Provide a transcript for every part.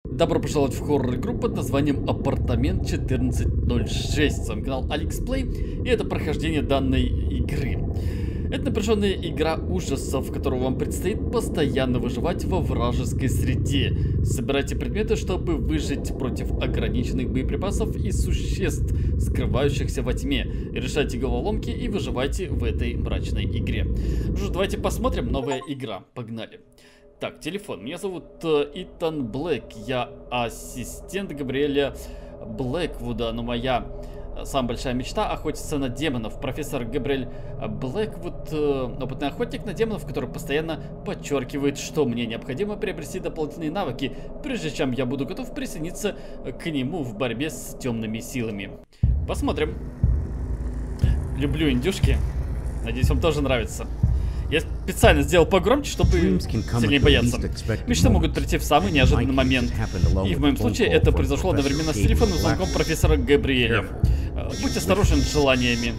Добро пожаловать в хоррор-игру под названием Апартамент 1406. С вами канал AlexPlay, и это прохождение данной игры. Это напряженная игра ужасов, в которой вам предстоит постоянно выживать во вражеской среде. Собирайте предметы, чтобы выжить против ограниченных боеприпасов и существ, скрывающихся во тьме. Решайте головоломки и выживайте в этой мрачной игре. Ну что, давайте посмотрим. Новая игра. Погнали. Так, телефон. Меня зовут Итан Блэк. Я ассистент Габриэля Блэквуда, но моя самая большая мечта — охотиться на демонов. Профессор Габриэль Блэквуд, опытный охотник на демонов, который постоянно подчеркивает, что мне необходимо приобрести дополнительные навыки, прежде чем я буду готов присоединиться к нему в борьбе с темными силами. Посмотрим. Люблю индюшки. Надеюсь, вам тоже нравится. Я специально сделал погромче, чтобы сильнее бояться. Мечты могут прийти в самый неожиданный момент. И в моем случае это произошло одновременно с телефонным звонком профессора Габриэля. Будь осторожен с желаниями.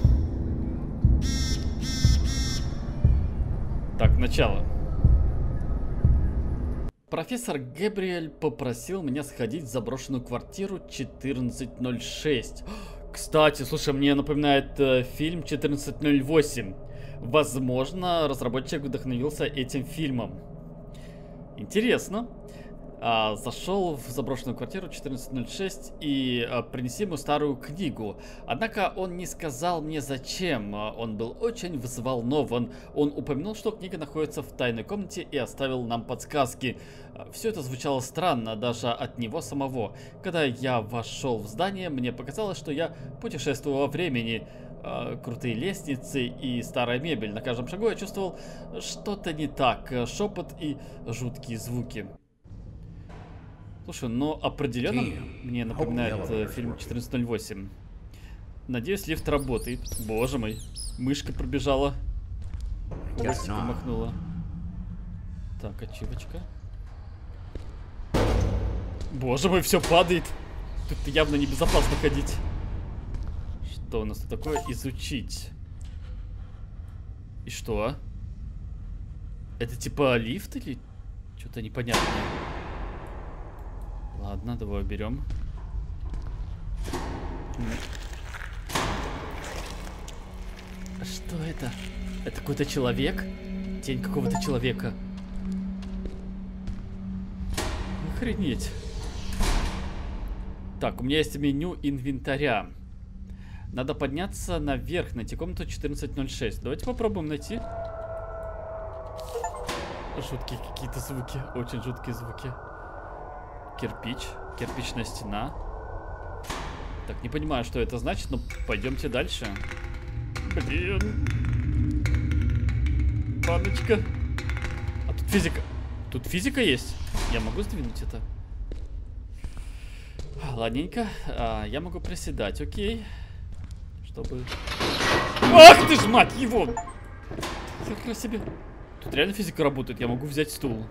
Так, начало. Профессор Габриэль попросил меня сходить в заброшенную квартиру 1406. Кстати, слушай, мне напоминает фильм 1408. Возможно, разработчик вдохновился этим фильмом. Интересно. Зашел в заброшенную квартиру 1406 и принеси ему старую книгу. Однако он не сказал мне зачем. Он был очень взволнован. Он упомянул, что книга находится в тайной комнате, и оставил нам подсказки. Все это звучало странно даже от него самого. Когда я вошел в здание, мне показалось, что я путешествую во времени. Крутые лестницы и старая мебель. На каждом шагу я чувствовал что-то не так. Шепот и жуткие звуки. Слушай, но определенно мне напоминает фильм 1408. Надеюсь, лифт работает. Боже мой, мышка пробежала. Хвостиком махнула. Так, ачивочка. Боже мой, все падает. Тут явно небезопасно ходить. Что у нас тут такое? Изучить. И что? Это типа лифт или что-то непонятное? Ладно, давай берем. А что это? Это какой-то человек? Тень какого-то человека. Охренеть. Так, у меня есть меню инвентаря. Надо подняться наверх, найти комнату 1406. Давайте попробуем найти. Жуткие какие-то звуки. Очень жуткие звуки. Кирпич. Кирпичная стена. Так, не понимаю, что это значит, но пойдемте дальше. Блин. Баночка. А тут физика. Тут физика есть? Я могу сдвинуть это? Ладненько. Я могу приседать, окей. Чтобы... Ах ты ж, мать его! Хера себе. Тут реально физика работает. Я могу взять стул.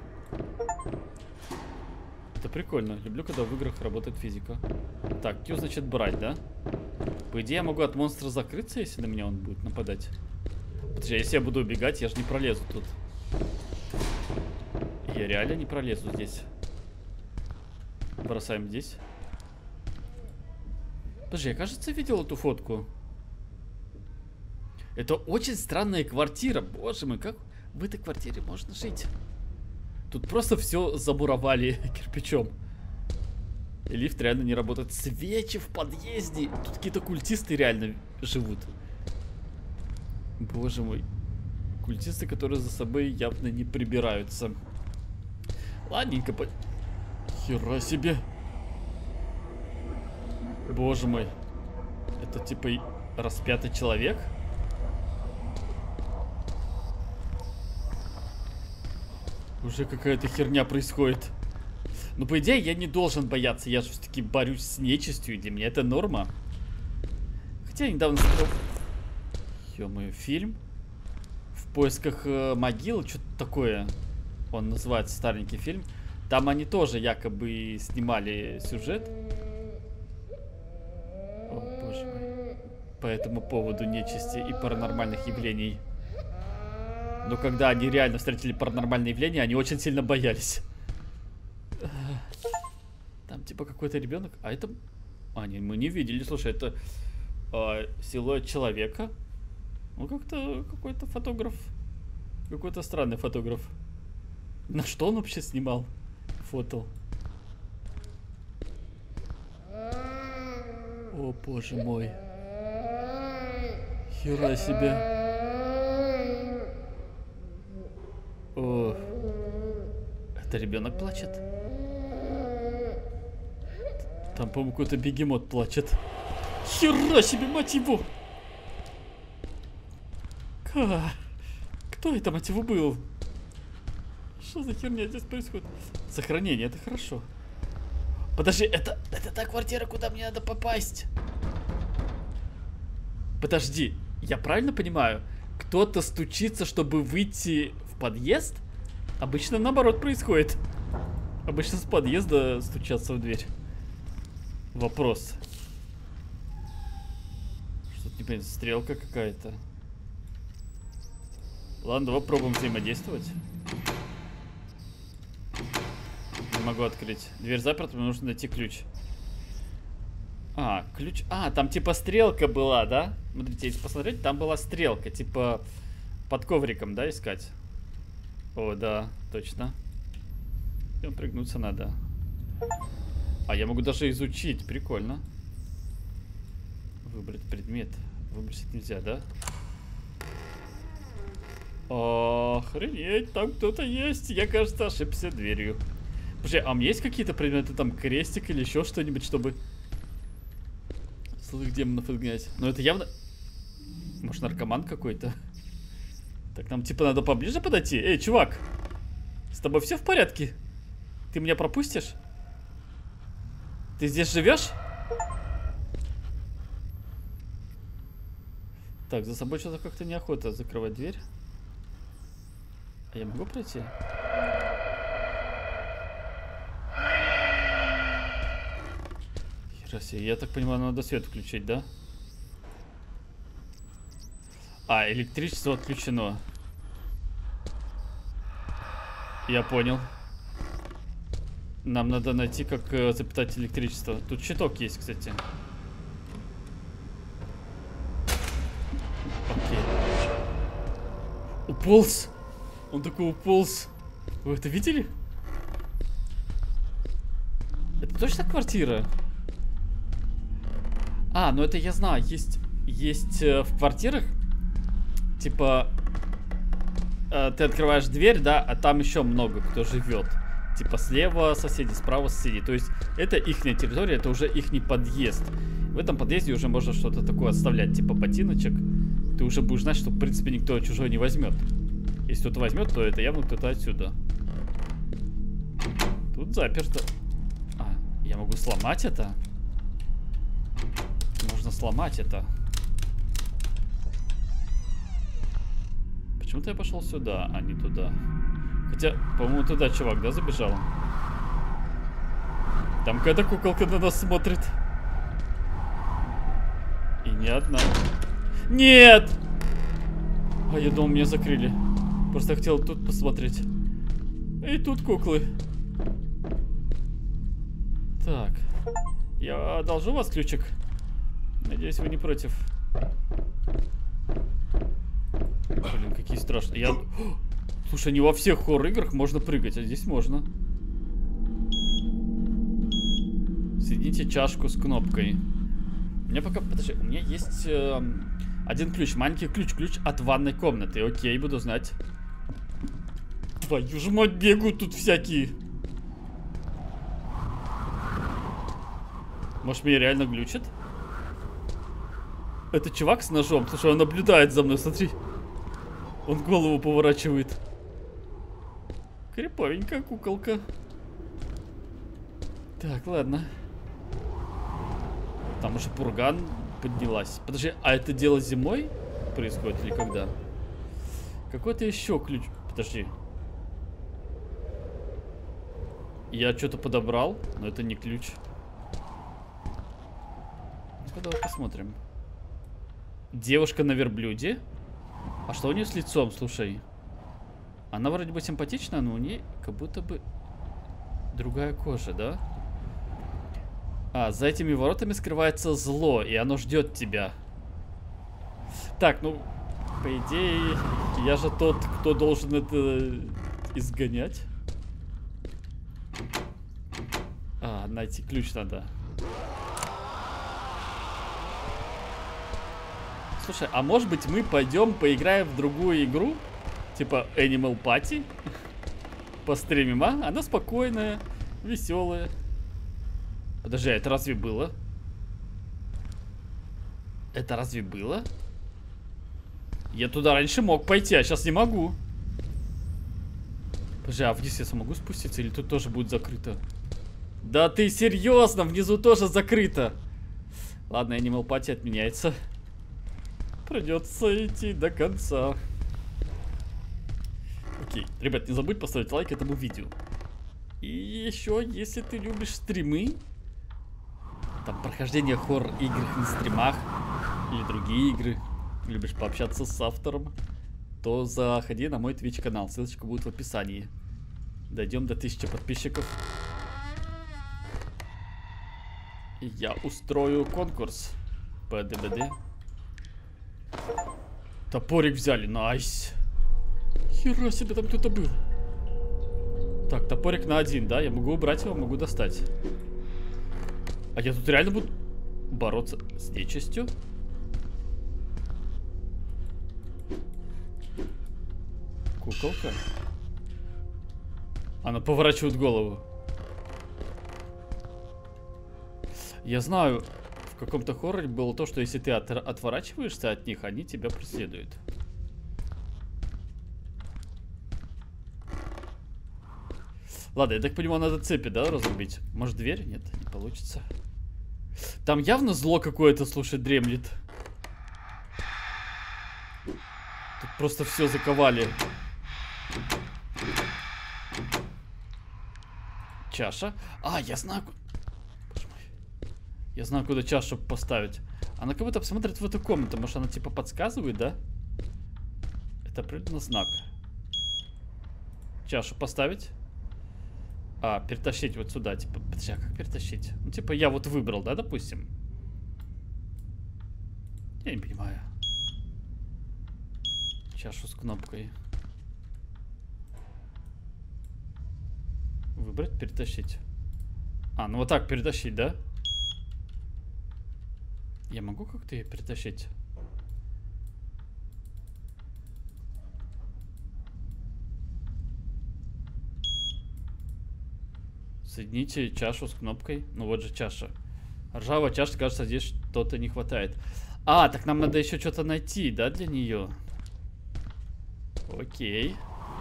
Это прикольно. Люблю, когда в играх работает физика. Так, Q значит брать, да? По идее, я могу от монстра закрыться, если на меня он будет нападать. Подожди, если я буду убегать, я же не пролезу тут. Я реально не пролезу здесь. Бросаем здесь. Подожди, я, кажется, видел эту фотку. Это очень странная квартира. Боже мой, как в этой квартире можно жить? Тут просто все замуровали кирпичом. И лифт реально не работает. Свечи в подъезде. Тут какие-то культисты реально живут. Боже мой. Культисты, которые за собой явно не прибираются. Ладненько. Хера себе. Боже мой. Это типа распятый человек? Уже какая-то херня происходит. Но по идее я не должен бояться. Я же все-таки борюсь с нечистью. Для меня это норма. Хотя я недавно смотрел... Ё-моё, фильм «В поисках могил». Что-то такое. Он называется, старенький фильм. Там они тоже якобы снимали сюжет. О, боже мой. По этому поводу нечисти и паранормальных явлений. Но когда они реально встретили паранормальные явления, они очень сильно боялись. типа какой-то ребенок. А это... А, не, мы не видели. Слушай, это силуэт человека. Ну, как-то какой-то фотограф. Какой-то странный фотограф. На что он вообще снимал? Фото. О, боже мой. Хера себе. О. Это ребенок плачет? Там, по-моему, какой-то бегемот плачет. Хера себе, мать его! Кто это, мать его, был? Что за херня здесь происходит? Сохранение, это хорошо. Подожди, это та квартира, куда мне надо попасть. Подожди, я правильно понимаю? Кто-то стучится, чтобы выйти в подъезд? Обычно наоборот происходит. Обычно с подъезда стучатся в дверь. Вопрос. Что-то не понятно, стрелка какая-то. Ладно, давай пробуем взаимодействовать. Не могу открыть. Дверь заперта, мне нужно найти ключ. А, ключ... А, там типа стрелка была, да? Смотрите, если посмотреть, там была стрелка. Типа под ковриком, да, искать? О, да, точно. Там прыгнуться надо. А, я могу даже изучить. Прикольно. Выбрать предмет. Выбросить нельзя, да? Охренеть, там кто-то есть. Я, кажется, ошибся дверью. Подожди, а у меня есть какие-то предметы, там крестик или еще что-нибудь, чтобы злых демонов изгнать? Но это явно... Может, наркоман какой-то? Так, нам типа надо поближе подойти? Эй, чувак! С тобой все в порядке? Ты меня пропустишь? Ты здесь живешь? Так, за собой что-то как-то неохота закрывать дверь. А я могу пройти? Хера себе, я так понимаю, надо свет включить, да? А, электричество отключено. Я понял. Нам надо найти, как запитать электричество. Тут щиток есть, кстати. Окей. Уполз. Он такой уполз. Вы это видели? Это точно квартира? А, ну это я знаю. Есть в квартирах, типа, ты открываешь дверь, да, а там еще много кто живет. Типа слева соседи, справа соседи. То есть это ихняя территория, это уже ихний подъезд. В этом подъезде уже можно что-то такое оставлять, типа ботиночек. Ты уже будешь знать, что в принципе никто чужой не возьмет. Если кто-то возьмет, то это явно кто-то отсюда. Тут заперто. А, я могу сломать это? Можно сломать это. Почему-то я пошел сюда, а не туда. Хотя, по-моему, туда чувак, да, забежал? Там какая-то куколка на нас смотрит. И не одна. Нет! А я думал, меня закрыли. Просто хотел тут посмотреть. И тут куклы. Так. Я одолжу вас ключик. Надеюсь, вы не против. Блин, какие страшные. Я... Слушай, не во всех хоррор-играх можно прыгать, а здесь можно. Соедините чашку с кнопкой. У меня пока... Подожди, у меня есть один ключ. Маленький ключ. Ключ от ванной комнаты. Окей, буду знать. Твою же мать, бегают тут всякие. Может, меня реально глючит? Это чувак с ножом. Слушай, он наблюдает за мной, смотри. Он голову поворачивает. Криповенькая куколка. Так, ладно. Там уже пурган поднялась. Подожди, а это дело зимой происходит или когда? Какой-то еще ключ. Подожди. Я что-то подобрал, но это не ключ. Ну-ка, давай посмотрим. Девушка на верблюде. А что у нее с лицом, слушай? Она вроде бы симпатичная, но у нее как будто бы другая кожа, да? А, за этими воротами скрывается зло, и оно ждет тебя. Так, ну, по идее, я же тот, кто должен это изгонять. А, найти ключ надо. Слушай, а может быть мы пойдем поиграем в другую игру? Типа Animal Party? Постримим, а? Она спокойная, веселая. Подожди, а это разве было? Это разве было? Я туда раньше мог пойти, а сейчас не могу. Подожди, а вниз я смогу спуститься или тут тоже будет закрыто? Да ты серьезно? Внизу тоже закрыто. Ладно, Animal Party отменяется. Придется идти до конца. Окей, ребят, не забудь поставить лайк этому видео. И еще, если ты любишь стримы, там прохождение хоррор-игр на стримах или другие игры, любишь пообщаться с автором, то заходи на мой Twitch канал, ссылочка будет в описании. Дойдем до 1000 подписчиков. И я устрою конкурс по ДБД. Топорик взяли, найс. Хера себе, там кто-то был. Так, топорик на 1, да? Я могу убрать его, могу достать. А я тут реально буду бороться с нечистью? Куколка. Она поворачивает голову. Я знаю, в каком-то хорроре было то, что если ты отворачиваешься от них, они тебя преследуют. Ладно, я так понимаю, надо цепи, да, разрубить? Может, дверь? Нет, не получится. Там явно зло какое-то, слушай, дремлет. Тут просто все заковали. Чаша. А, я знаю... Боже мой. Я знаю, куда чашу поставить. Она как будто посмотрит в эту комнату. Может, она типа подсказывает, да? Это определенно знак. Чашу поставить. А, перетащить вот сюда. Типа, подожди, а как перетащить? Ну, типа, я вот выбрал, да, допустим? Я не понимаю. Чашу с кнопкой. Выбрать, перетащить. А, ну вот так перетащить, да? Я могу как-то ее перетащить? Соедините чашу с кнопкой. Ну вот же чаша. Ржавая чаша, кажется, здесь что-то не хватает. А, так нам надо еще что-то найти, да, для нее? Окей.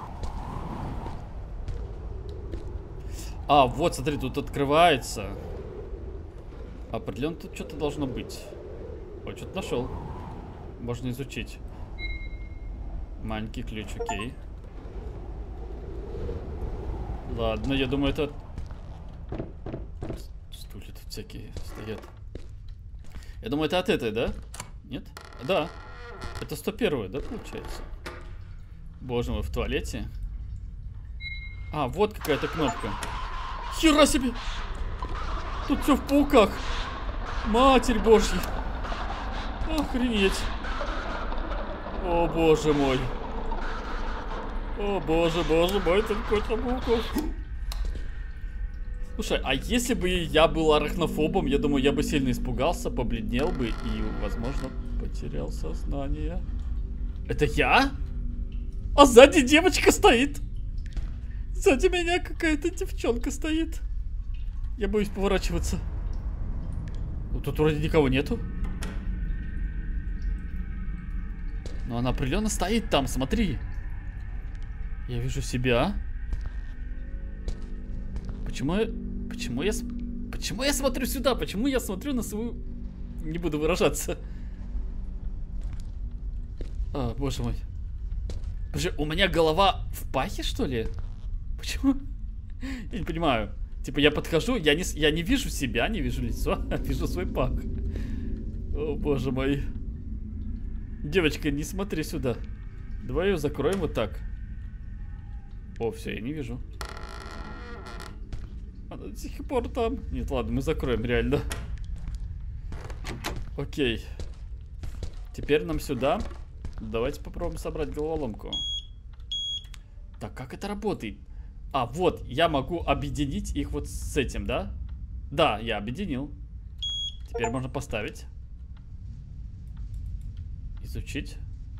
А, вот, смотри, тут открывается. Определенно тут что-то должно быть. Ой, что-то нашел. Можно изучить. Маленький ключ, окей. Ладно, я думаю, это... Стулья тут всякие стоят. Я думаю, это от этой, да? Нет? Да. Это 101, да, получается? Боже мой, в туалете. А, вот какая-то кнопка. Хера себе! Тут все в пауках. Матерь Божья. Охренеть. О, боже мой. О, боже, боже мой, тут куча пауков. Слушай, а если бы я был арахнофобом, я думаю, я бы сильно испугался, побледнел бы и, возможно, потерял сознание. Это я? А сзади девочка стоит. Сзади меня какая-то девчонка стоит. Я боюсь поворачиваться. Ну, тут вроде никого нету. Но она определенно стоит там, смотри. Я вижу себя. Почему я смотрю сюда? Почему я смотрю на свою... Не буду выражаться. А, боже мой. Подожди, у меня голова в пахе, что ли? Почему? Я не понимаю. Типа я подхожу, я не вижу себя, не вижу лицо, а вижу свой пах. О, боже мой. Девочка, не смотри сюда. Давай ее закроем вот так. О, все, я не вижу. Она до сих пор там. Нет, ладно, мы закроем, реально. Окей. Теперь нам сюда. Давайте попробуем собрать головоломку. Так, как это работает? А, вот, я могу объединить их вот с этим, да? Да, я объединил. Теперь можно поставить. Изучить.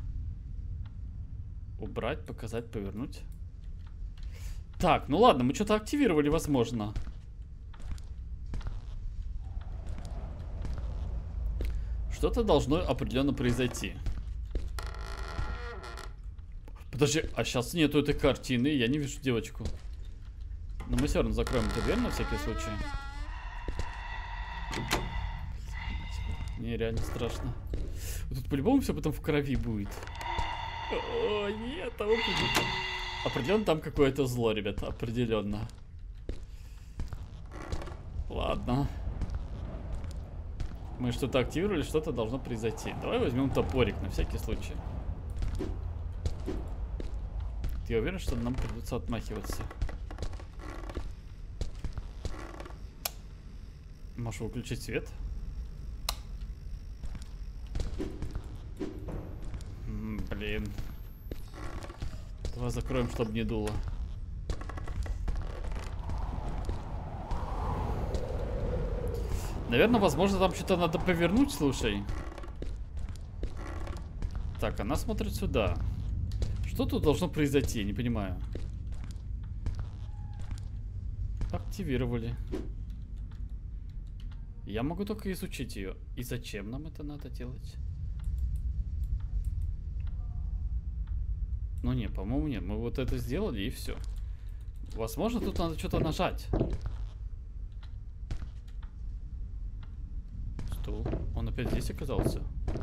Убрать, показать, повернуть. Так, ну ладно, мы что-то активировали, возможно. Что-то должно определенно произойти. Подожди, а сейчас нету этой картины, я не вижу девочку. Но мы все равно закроем эту дверь на всякий случай. Не, реально страшно. Тут по-любому все потом в крови будет. О, нет, того будет. Определенно там какое-то зло, ребята, определенно. Ладно. Мы что-то активировали, что-то должно произойти. Давай возьмем топорик на всякий случай. Ты уверен, что нам придется отмахиваться? Можешь выключить свет? Блин. Давай закроем, чтобы не дуло. Наверное, возможно, там что-то надо повернуть, слушай. Так, она смотрит сюда. Что тут должно произойти? Не понимаю. Активировали. Я могу только изучить ее. И зачем нам это надо делать? Ну не, по-моему, нет. Мы вот это сделали и все. Возможно, тут надо что-то нажать. Стул. Он опять здесь оказался.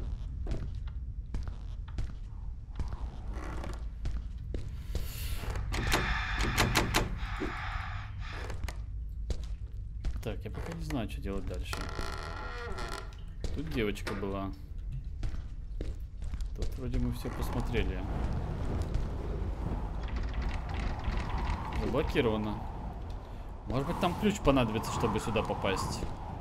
Так, я пока не знаю, что делать дальше. Тут девочка была. Тут вроде мы все посмотрели. Заблокировано. Может быть, там ключ понадобится, чтобы сюда попасть.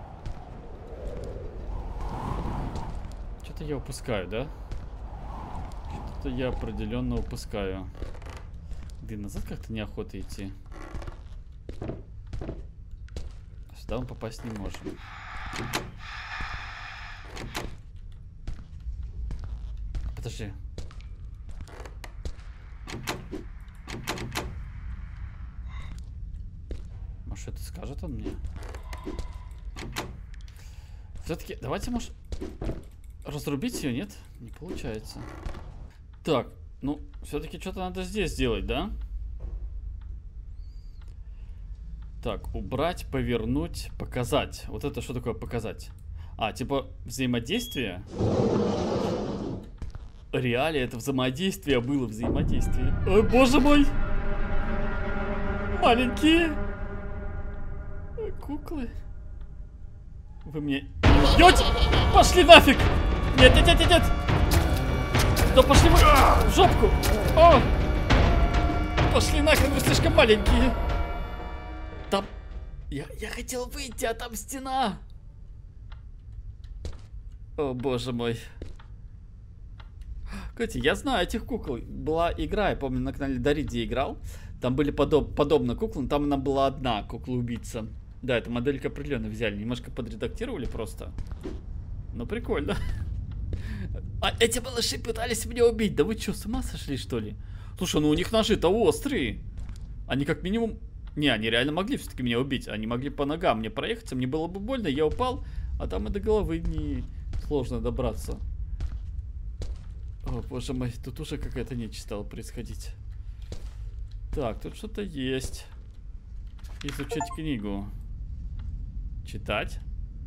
Что-то я упускаю, да? Что-то я определенно упускаю. Да назад как-то неохота идти. Сюда мы попасть не можем. Подожди. Может, это скажет он мне? Все-таки, давайте, может, разрубить ее, нет? Не получается. Так, ну, все-таки что-то надо здесь сделать, да? Так, убрать, повернуть, показать. Вот это что такое показать? А, типа взаимодействие? Реально, это взаимодействие было взаимодействие. Ой, боже мой! Маленькие куклы. Вы мне... Ёть! Пошли нафиг! Нет, нет, нет, нет, нет! Да пошли вы в жопку! О! Пошли нахрен, вы слишком маленькие! Там... Я хотел выйти, а там стена! О, боже мой. Кстати, я знаю этих кукол. Была игра, я помню, на канале Дариди играл. Там были подобные куклы, но там она была одна, кукла-убийца. Да, эту модельку определенно взяли. Немножко подредактировали просто. Но прикольно. А эти малыши пытались меня убить. Да вы что, с ума сошли, что ли? Слушай, ну у них ножи-то острые. Они как минимум... Не, они реально могли все-таки меня убить. Они могли по ногам мне проехаться. Мне было бы больно, я упал. А там и до головы не сложно добраться. О, боже мой, тут уже какая-то нечисть стала происходить. Так, тут что-то есть. Изучить книгу. Читать.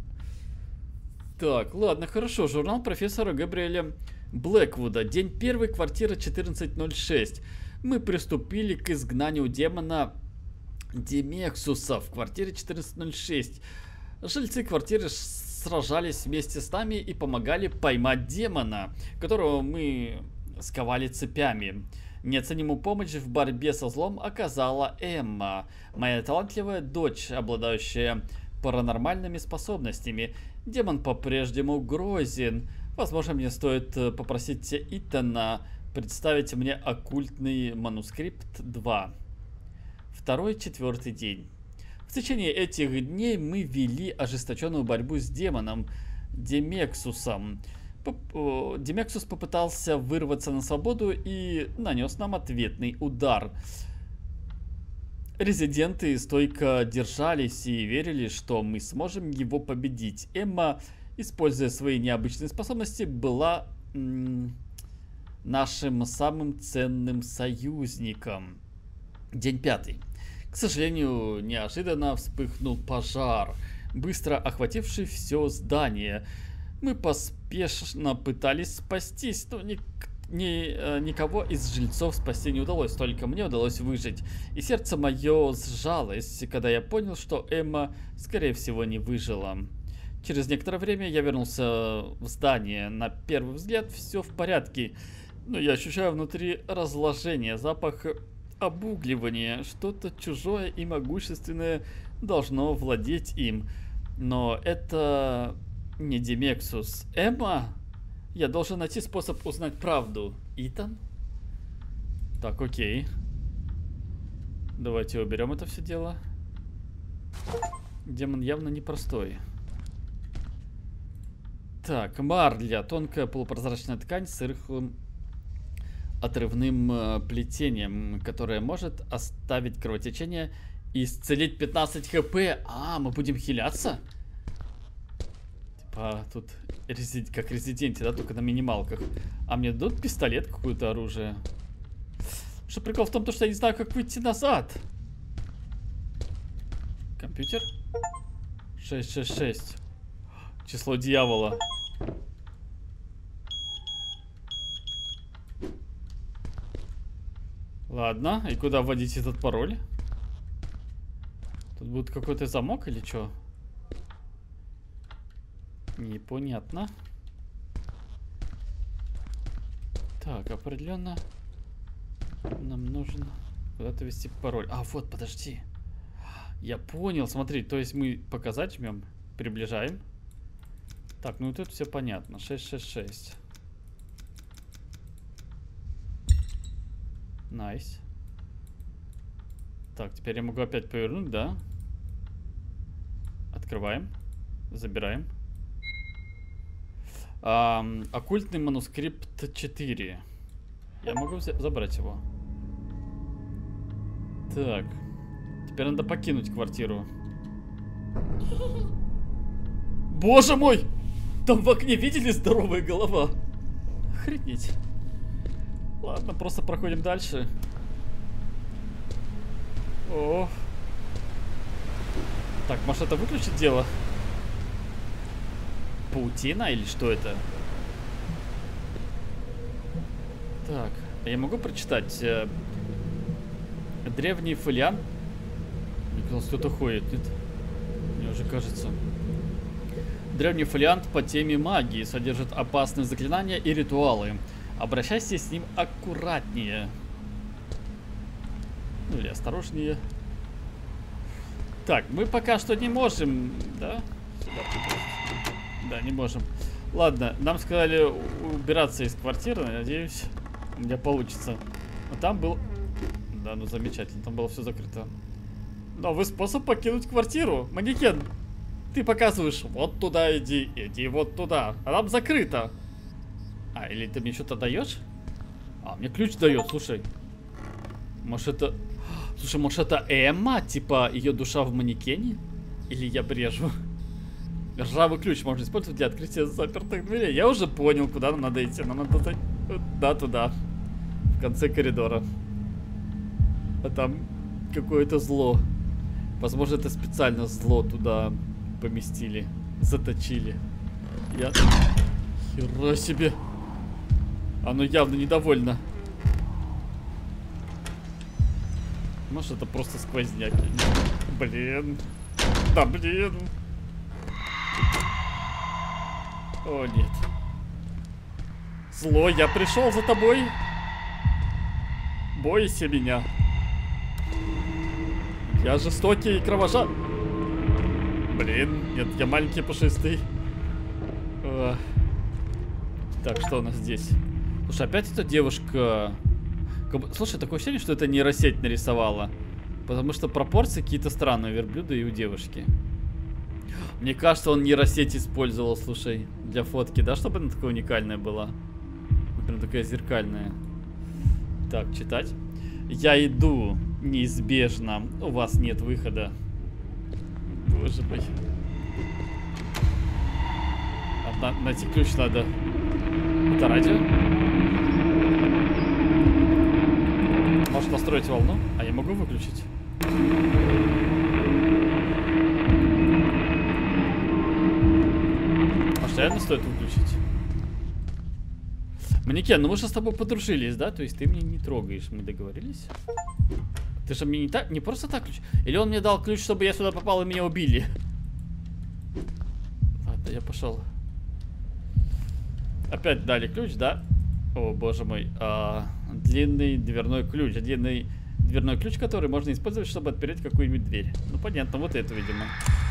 Так, ладно, хорошо. Журнал профессора Габриэля Блэквуда. День 1, квартира 1406. Мы приступили к изгнанию демона Демексуса в квартире 1406. Жильцы квартиры сражались вместе с нами и помогали поймать демона, которого мы сковали цепями. Неоценимую помощь в борьбе со злом оказала Эмма, моя талантливая дочь, обладающая паранормальными способностями. Демон по-прежнему грозен. Возможно, мне стоит попросить Итана представить мне оккультный манускрипт 2. Второй-четвертый день. В течение этих дней мы вели ожесточенную борьбу с демоном Демексусом. Демексус попытался вырваться на свободу и нанес нам ответный удар. Резиденты стойко держались и верили, что мы сможем его победить. Эмма, используя свои необычные способности, была нашим самым ценным союзником. День 5. К сожалению, неожиданно вспыхнул пожар, быстро охвативший все здание. Мы поспешно пытались спастись, но никого из жильцов спасти не удалось, только мне удалось выжить. И сердце мое сжалось, когда я понял, что Эмма, скорее всего, не выжила. Через некоторое время я вернулся в здание. На первый взгляд все в порядке, но я ощущаю внутри разложение, запах обугливания. Что-то чужое и могущественное должно владеть им. Но это не Демексус. Эмма? Я должен найти способ узнать правду. Итан? Так, окей. Давайте уберем это все дело. Демон явно непростой. Так, марля. Тонкая полупрозрачная ткань с рыхлым отрывным плетением, которое может оставить кровотечение и исцелить 15 хп. А, мы будем хиляться? Типа тут как резиденте, да, только на минималках. А мне дадут пистолет, какое-то оружие? Что прикол в том, что я не знаю, как выйти назад. Компьютер? 666. Число дьявола. Ладно, и куда вводить этот пароль? Тут будет какой-то замок или что? Непонятно. Так, определенно нам нужно куда-то ввести пароль. А, вот, подожди. Я понял, смотри, то есть мы показать жмем, приближаем. Так, ну тут все понятно. 666. Найс. Так, теперь я могу опять повернуть, да? Открываем. Забираем. Оккультный манускрипт 4. Я могу забрать его. Так. Теперь надо покинуть квартиру. Боже мой! Там в окне видели здоровая голова? Охренеть. Ладно, просто проходим дальше. О. Так, может это выключить дело? Паутина или что это? Так, я могу прочитать? Древний фолиант. Мне казалось, кто-то ходит, нет? Мне уже кажется. Древний фолиант по теме магии содержит опасные заклинания и ритуалы. Обращайся с ним аккуратнее. Ну или осторожнее. Так, мы пока что не можем, да? Да, не можем. Ладно, нам сказали убираться из квартиры. Надеюсь, у меня получится. Но там был... Да, ну замечательно, там было все закрыто. Новый способ покинуть квартиру. Манекен, ты показываешь, вот туда иди, иди вот туда. А там закрыто. А, или ты мне что-то даешь? А, мне ключ дает, слушай. Может это... Слушай, может это Эмма? Типа ее душа в манекене? Или я брежу? Ржавый ключ можно использовать для открытия запертых дверей. Я уже понял, куда нам надо идти. Нам надо... Да, туда. В конце коридора. А там какое-то зло. Возможно, это специально зло туда поместили. Заточили. Я... Хера себе. Оно явно недовольно. Может, это просто сквозняк. Блин. Да, блин. О, нет. Зло, я пришел за тобой. Бойся меня. Я жестокий и кровожадный. Блин, нет, я маленький пушистый. Так, что у нас здесь? Слушай, опять эта девушка... Слушай, такое ощущение, что это нейросеть нарисовала. Потому что пропорции какие-то странные у верблюда и у девушки. Мне кажется, он нейросеть использовал, слушай, для фотки, да, чтобы она такая уникальная была. Прям такая зеркальная. Так, читать. Я иду, неизбежно. У вас нет выхода. Боже мой. Найти ключ надо. Это радио? Может настроить волну? А я могу выключить? Может, реально стоит выключить? Манекен, ну мы же с тобой подружились, да? То есть ты меня не трогаешь, мы договорились? Ты же мне не просто так ключ? Или он мне дал ключ, чтобы я сюда попал и меня убили? Ладно, я пошел. Опять дали ключ, да? О, боже мой. Длинный дверной ключ. Длинный дверной ключ, который можно использовать, чтобы отпереть какую-нибудь дверь. Ну, понятно, вот эту, видимо.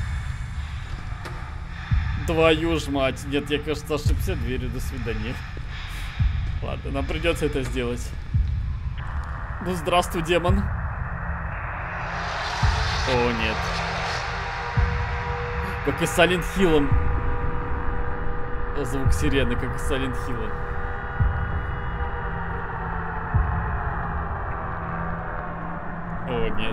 Твою ж мать. Нет, я, кажется, ошибся дверью. До свидания. Ладно, нам придется это сделать. Ну, здравствуй, демон. О, нет. Как и с Silent Hill'ом. Звук сирены, как и с Silent Hill'ом. О, нет.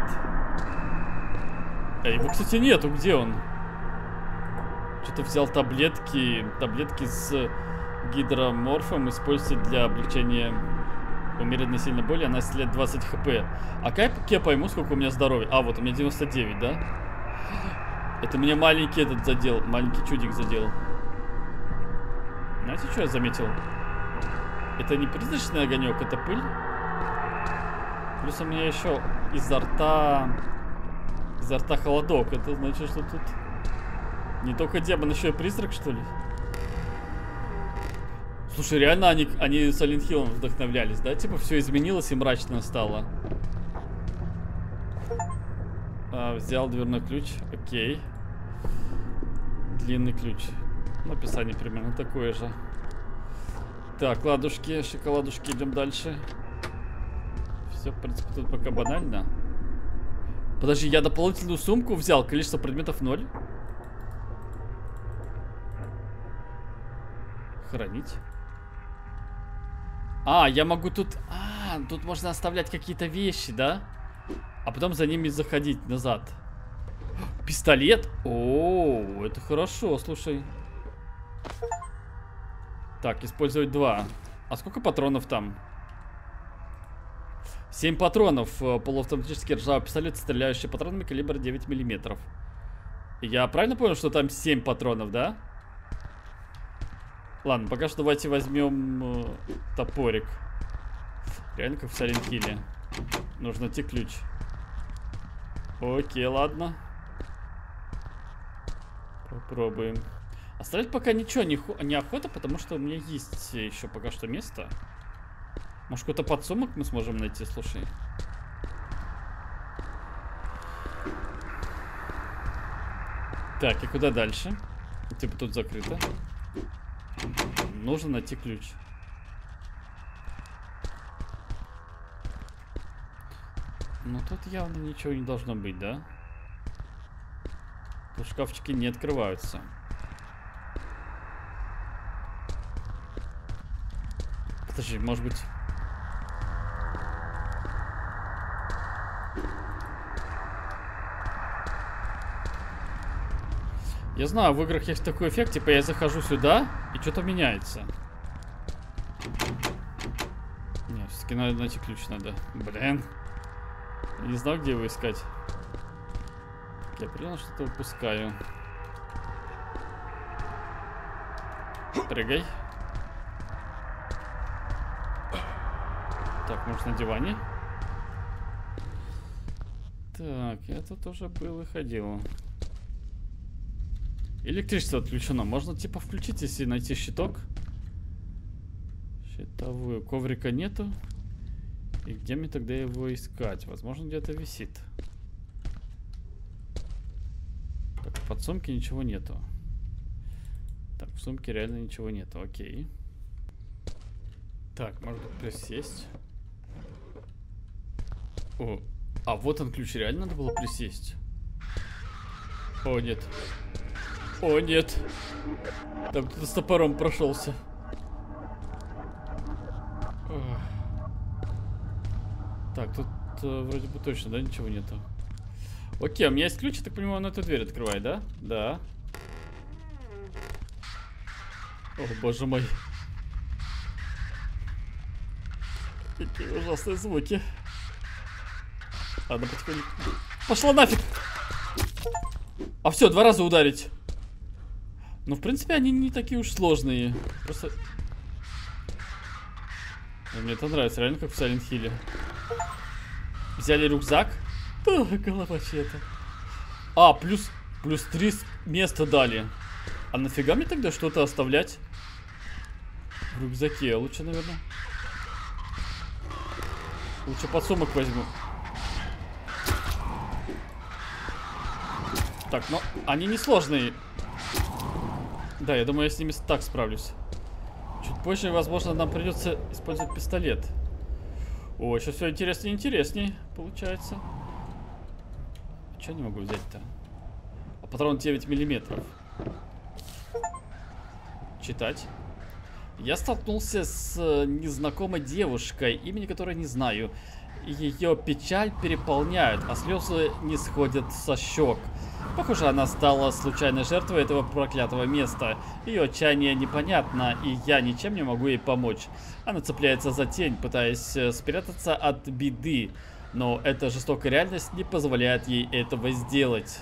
А его, кстати, нету. Где он? Что-то взял таблетки. Таблетки с гидроморфом. Используется для облегчения умеренной сильной боли. Она исцеляет 20 хп. А как я пойму, сколько у меня здоровья? А, вот у меня 99, да? Это меня маленький этот задел. Маленький чудик задел. Знаете, что я заметил? Это не призрачный огонек, это пыль. Плюс у меня еще изо рта холодок. Это значит, что тут не только демон, еще и призрак, что ли? Слушай, реально они Silent Hill'ом вдохновлялись, да? Типа все изменилось и мрачно стало. Взял дверной ключ. Окей. Длинный ключ. Описание примерно такое же. Так, ладушки, шоколадушки, идем дальше. Все, в принципе, тут пока банально. Подожди, я дополнительную сумку взял. Количество предметов 0. Хранить. Я могу тут... тут можно оставлять какие-то вещи, да? А потом за ними заходить назад. Пистолет? О, это хорошо, слушай. Так, использовать 2. А сколько патронов там? 7 патронов. Полуавтоматический ржавый пистолет, стреляющий патронами калибра 9 мм. Я правильно понял, что там 7 патронов, да? Ладно, пока что давайте возьмем топорик. Реально как в Silent Hill'е. Нужно найти ключ. Окей, ладно. Попробуем. Оставлять пока ничего не охота, потому что у меня есть еще пока что место. Может, какой-то подсумок мы сможем найти, слушай. Так, и куда дальше? Типа тут закрыто. Нужно найти ключ. Ну тут явно ничего не должно быть, да? Тут шкафчики не открываются. Подожди, может быть... Я знаю, в играх есть такой эффект, типа я захожу сюда, и что-то меняется. Нет, все-таки надо найти ключ надо. Блин. Я не знаю, где его искать. Я понял, что-то упускаю. Прыгай. Так, может на диване? Так, я тут уже был и ходил. Электричество отключено. Можно типа включить, если найти щиток. Щитовую. Коврика нету. И где мне тогда его искать? Возможно, где-то висит. Так, в подсумке ничего нету. Так, в сумке реально ничего нету, окей. Так, может быть присесть. О, а вот он ключ, реально надо было присесть. О, нет. О, нет. Там кто-то с топором прошелся. Так, тут вроде бы точно, да, ничего нету. Окей, у меня есть ключ, я так понимаю, он эту дверь открывает, да? Да. О, боже мой. Какие ужасные звуки. Ладно, потихоньку. Пошла нафиг! А все, 2 раза ударить. Ну, в принципе, они не такие уж сложные. Просто... Мне это нравится, реально как в Silent Hill. Взяли рюкзак. Голова чья-то. А, плюс 3 места дали. А нафига мне тогда что-то оставлять в рюкзаке? Лучше, наверное. Лучше подсумок возьму. Так, ну, они несложные. Да, я думаю, я с ними так справлюсь. Чуть позже, возможно, нам придется использовать пистолет. О, сейчас все интереснее и интереснее получается. Что я не могу взять-то? А патрон 9 миллиметров. Читать. Я столкнулся с незнакомой девушкой, имени которой не знаю. Ее печаль переполняет, а слезы не сходят со щек. Похоже, она стала случайной жертвой этого проклятого места. Ее отчаяние непонятно, и я ничем не могу ей помочь. Она цепляется за тень, пытаясь спрятаться от беды. Но эта жестокая реальность не позволяет ей этого сделать.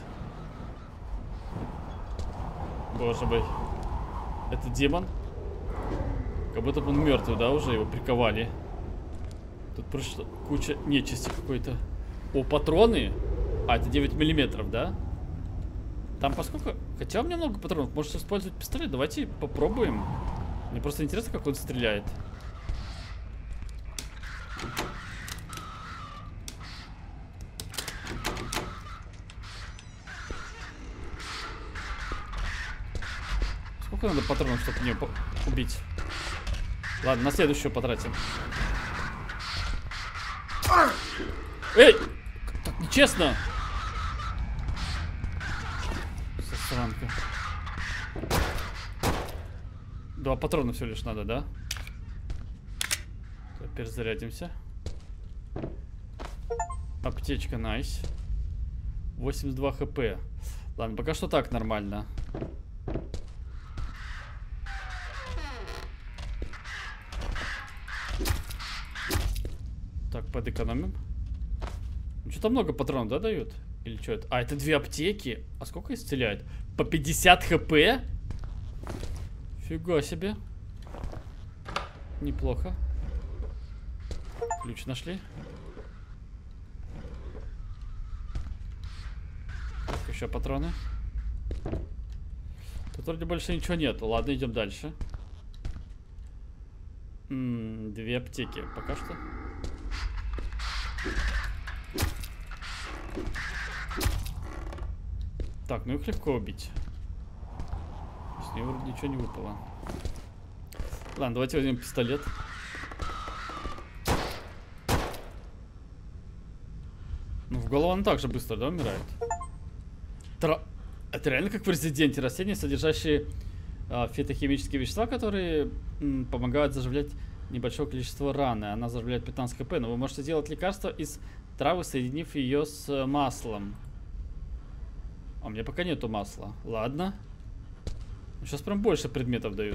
Боже мой. Это демон? Как будто бы он мертвый, да, уже его приковали. Тут просто куча нечисти какой-то. О, патроны? А, это 9 миллиметров, да? Там поскольку... Хотя у меня много патронов. Может использовать пистолет? Давайте попробуем. Мне просто интересно, как он стреляет. Сколько надо патронов, чтобы мне убить? Ладно, на следующую потратим. Эй! Так нечестно! Сосранка. 2 патрона всего лишь надо, да? Теперь зарядимся. Аптечка, найс. 82 хп. Ладно, пока что так нормально. Так, подэкономим. Что-то много патронов, да, дают? Или что это? А, это 2 аптеки. А сколько исцеляет? По 50 хп? Фига себе. Неплохо. Ключ нашли. Так, еще патроны. Тут вроде больше ничего нет. Ладно, идем дальше. 2 аптеки. Пока что. Так, ну их легко убить. С нее вроде ничего не выпало. Ладно, давайте возьмем пистолет. Ну, в голову он также быстро, да, умирает? Это реально как в Резиденте. Растения, содержащие фитохимические вещества, которые помогают заживлять небольшое количество раны. Она заживляет 15 хп, но вы можете сделать лекарство из травы, соединив ее с маслом. А у меня пока нету масла. Ладно. Сейчас прям больше предметов дают.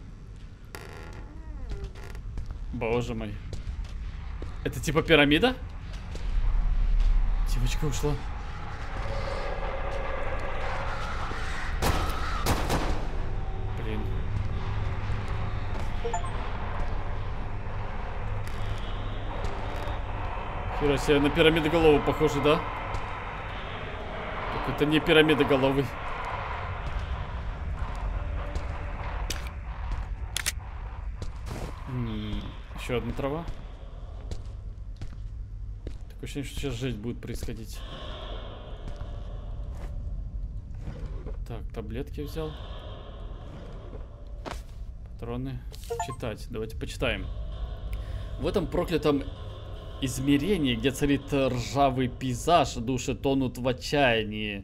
Боже мой. Это типа пирамида? Девочка ушла. Блин. Хера себе, на пирамидоголову похоже, да? Только это не пирамидоголовый. Еще одна трава. Такое ощущение, что сейчас жесть будет происходить. Так, таблетки взял. Патроны. Читать. Давайте почитаем. В этом проклятом измерении, где царит ржавый пейзаж, души тонут в отчаянии.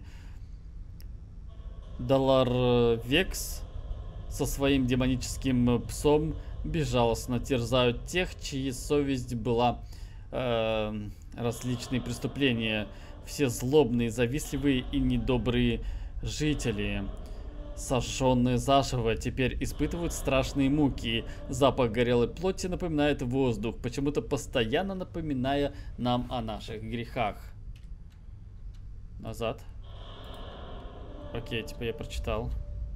Далар Векс со своим демоническим псом безжалостно терзают тех, чьи совесть была различные преступления. Все злобные, завистливые и недобрые жители, сожженные заживо, теперь испытывают страшные муки. Запах горелой плоти напоминает воздух, почему-то постоянно напоминая нам о наших грехах. Назад. Окей, типа я прочитал.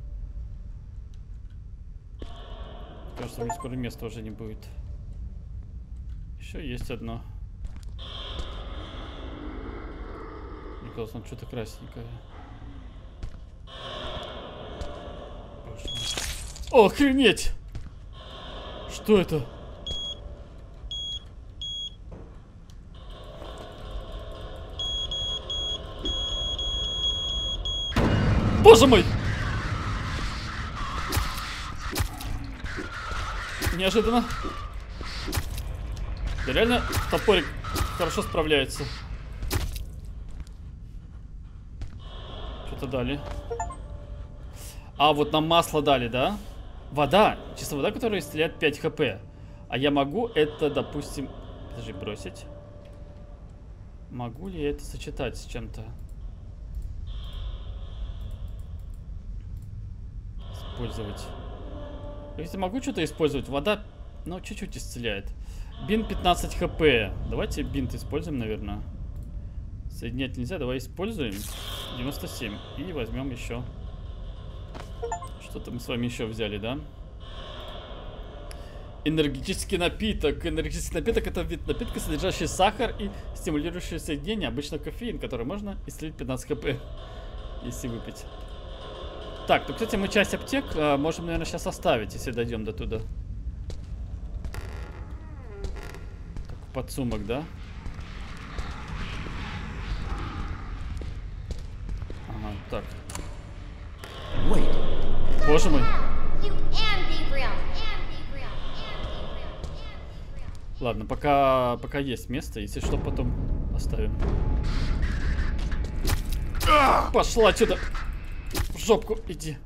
Кажется, мне скоро места уже не будет. Еще есть одно. Мне казалось, там что-то красненькое. Охренеть! Что это? Боже мой! Неожиданно. Да реально топорик хорошо справляется. Что-то дали. А, вот нам масло дали, да? Вода. Чистая вода, которая исцеляет 5 хп. А я могу это, допустим... Подожди, бросить. Могу ли я это сочетать с чем-то? Использовать. Если могу что-то использовать, вода, ну, чуть-чуть исцеляет. Бинт 15 хп. Давайте бинт используем, наверное. Соединять нельзя, давай используем. 97. И возьмем еще. Что-то мы с вами еще взяли, да? Энергетический напиток. Энергетический напиток — это вид напитка, содержащий сахар и стимулирующее соединение, обычно кофеин, который можно исцелить 15 хп, если выпить. Так, ну, кстати, мы часть аптек можем, наверное, сейчас оставить, если дойдем до туда. Так, подсумок, да? Ага, так. Боже мой. Ладно, пока есть место, если что, потом оставим. Пошла отсюда. В жопку иди.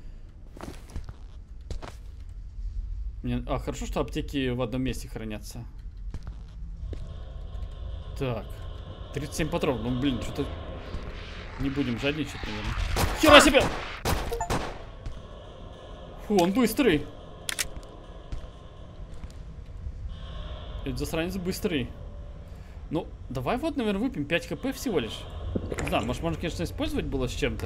Хорошо, что аптеки в одном месте хранятся. Так. 37 патронов. Ну, блин, что-то... Не будем жадничать, наверное. Хера себе! Фу, он быстрый. Этот засранец быстрый. Ну, давай вот, наверное, выпьем 5 хп всего лишь. Не знаю, может, можно, конечно, использовать было с чем-то.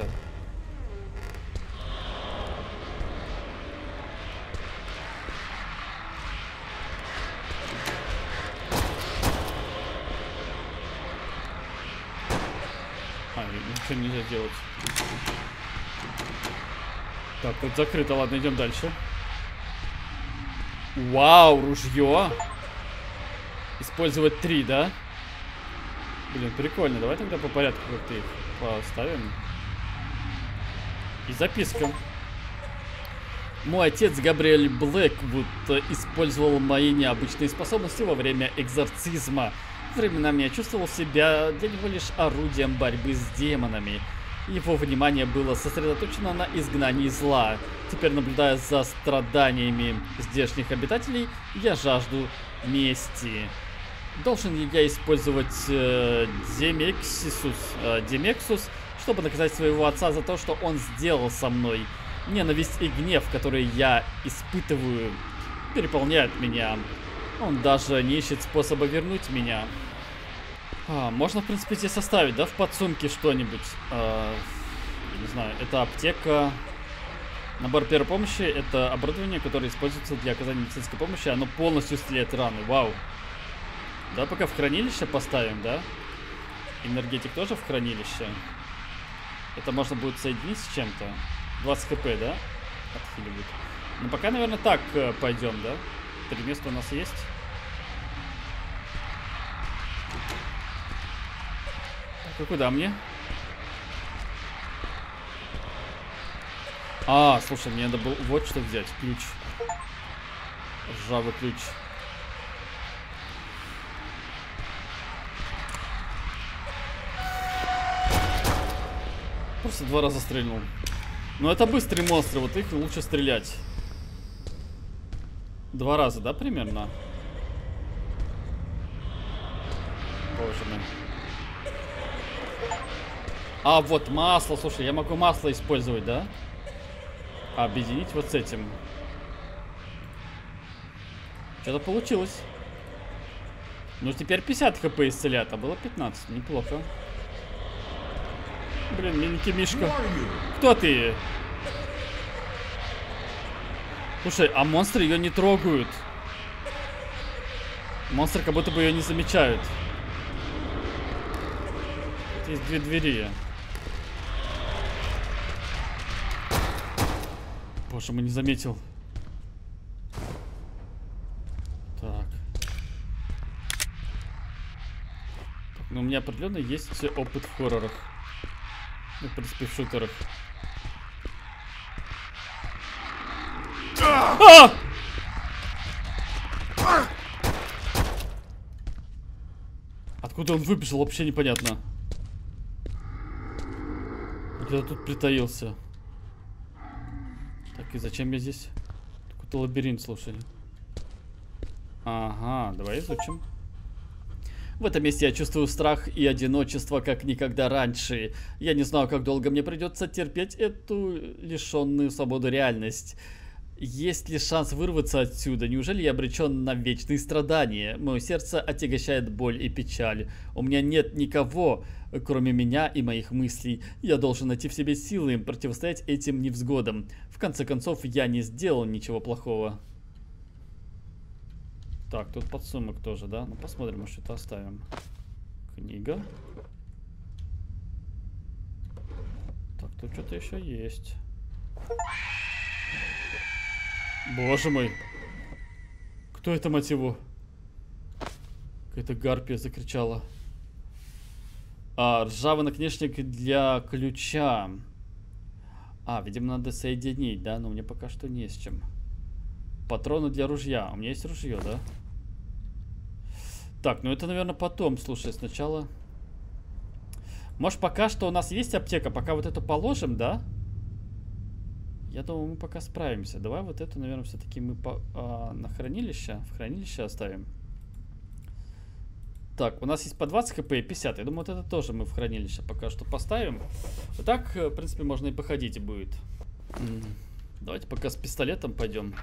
Ничего нельзя делать. Так, тут закрыто. Ладно, идем дальше. Вау, ружье. Использовать 3, да? Блин, прикольно. Давай тогда по порядку как-то их поставим. И записка. Мой отец Габриэль Блэквуд использовал мои необычные способности во время экзорцизма. Временами я чувствовал себя для него лишь орудием борьбы с демонами. Его внимание было сосредоточено на изгнании зла. Теперь, наблюдая за страданиями здешних обитателей, я жажду мести. Должен ли я использовать Демексус, чтобы наказать своего отца за то, что он сделал со мной? Ненависть и гнев, которые я испытываю, переполняют меня. Он даже не ищет способа вернуть меня. Можно, в принципе, здесь оставить, да, в подсумке что-нибудь. Не знаю, это аптека. Набор первой помощи — это оборудование, которое используется для оказания медицинской помощи. Оно полностью исцеляет раны. Вау. Да, пока в хранилище поставим, да? Энергетик тоже в хранилище. Это можно будет соединить с чем-то. 20 хп, да? Отхиливает. Ну, пока, наверное, так пойдем, да? 3 места у нас есть. Куда мне? А, слушай, мне надо было вот что взять. Ключ. Ржавый ключ. Просто 2 раза стрельнул. Но это быстрые монстры, вот их лучше стрелять. 2 раза, да, примерно? Боже мой. А, вот масло, слушай, я могу масло использовать, да? Объединить вот с этим. Что-то получилось. Ну, теперь 50 хп исцелят, а было 15. Неплохо. Блин, мини-мишка. Кто ты? Слушай, а монстры ее не трогают. Монстры как будто бы ее не замечают. Здесь 2 двери. Боже мой, не заметил. Так. Ну, у меня определенно есть опыт в хоррорах. Ну, в принципе, в шутерах. А! Откуда он выбежал, вообще непонятно. Где-то тут притаился. Так, и зачем я здесь? Какой-то лабиринт, слушай. Ага, давай изучим. В этом месте я чувствую страх и одиночество, как никогда раньше. Я не знаю, как долго мне придется терпеть эту лишенную свободы реальность. Есть ли шанс вырваться отсюда? Неужели я обречен на вечные страдания? Мое сердце отягощает боль и печаль. У меня нет никого, кроме меня и моих мыслей. Я должен найти в себе силы противостоять этим невзгодам. В конце концов, я не сделал ничего плохого. Так, тут подсумок тоже, да? Ну, посмотрим, может, что-то оставим. Книга. Так, тут что-то еще есть. Боже мой. Кто это, мать его? Какая-то гарпия закричала. А, ржавый наконечник для ключа. А, видимо, надо соединить, да? Но мне пока что не с чем. Патроны для ружья. У меня есть ружье, да? Так, ну это, наверное, потом. Слушай, сначала... Может, пока что у нас есть аптека? Пока вот эту положим, да? Я думаю, мы пока справимся. Давай вот эту, наверное, все-таки мы на хранилище. В хранилище оставим. Так, у нас есть по 20 хп и 50. Я думаю, вот это тоже мы в хранилище пока что поставим. Вот так, в принципе, можно и походить будет. Давайте пока с пистолетом пойдем.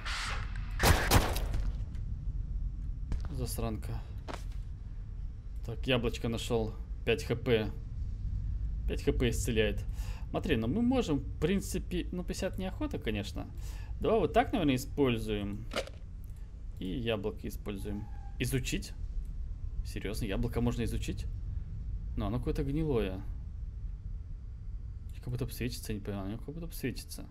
Засранка. Так, яблочко нашел. 5 хп. 5 хп исцеляет. Смотри, ну мы можем, в принципе... Ну, 50 неохота, конечно. Давай вот так, наверное, используем. И яблоко используем. Изучить? Серьезно, яблоко можно изучить? Но оно какое-то гнилое. Как будто бы светится, не понимаю. Оно как будто бы светится.